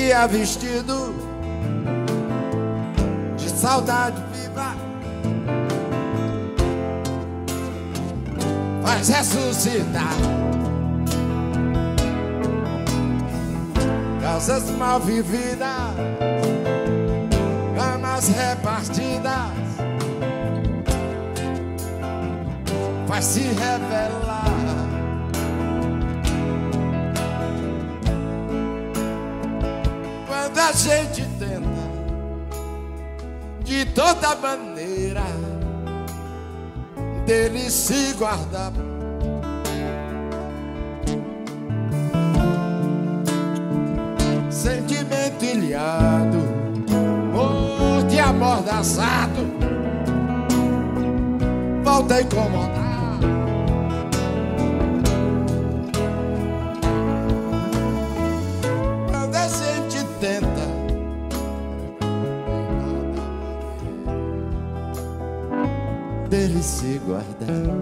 dia vestido de saudade viva, faz ressuscitar causas mal vividas, amas repartidas, faz se revelar. Quando a gente tenta de toda maneira dele se guardar, sentimento ilhado, morto e amordaçado, volta a incomodar. Quando a gente tenta dele se guardar,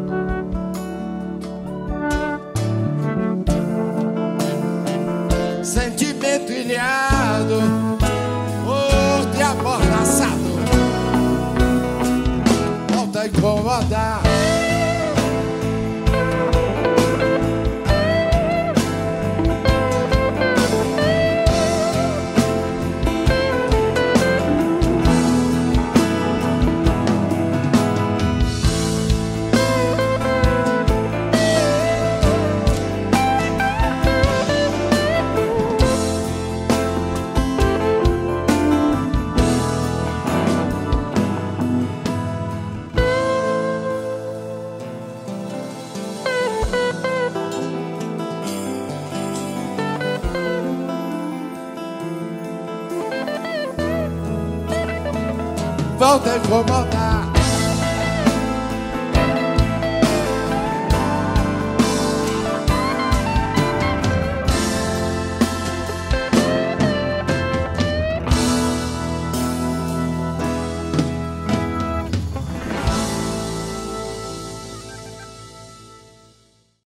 sentimento ilhado, morto e amordaçado, volta a incomodar. Volta a incomodar.